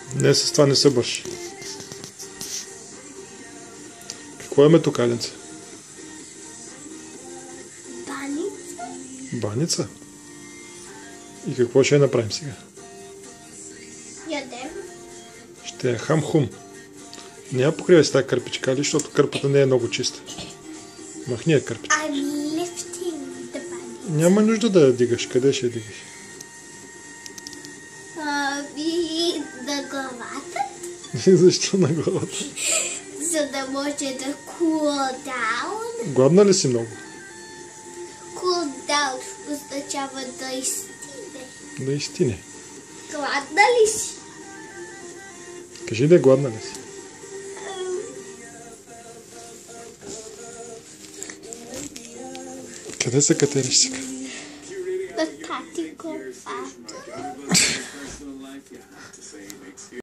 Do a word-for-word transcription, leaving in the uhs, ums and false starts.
Не, с това не се бърши. Какво е метокаленце? Баница. Баница? И какво ще я направим сега? Ядем. Ще я хам-хум. Не я покривай с тази кърпичка, ли, защото кърпата не е много чиста. Махни я кърпичка. I'm lifting the bunny. Няма нужда да я дигаш. Къде ще я дигаш? Ами, на главата, Защо на главата? за да може да cool down. Гладна ли си много? Cool down означава да изстине. Да изтине. Гладна ли си? Кажи да е гладна ли си? Къде се катериш сега? На тати го.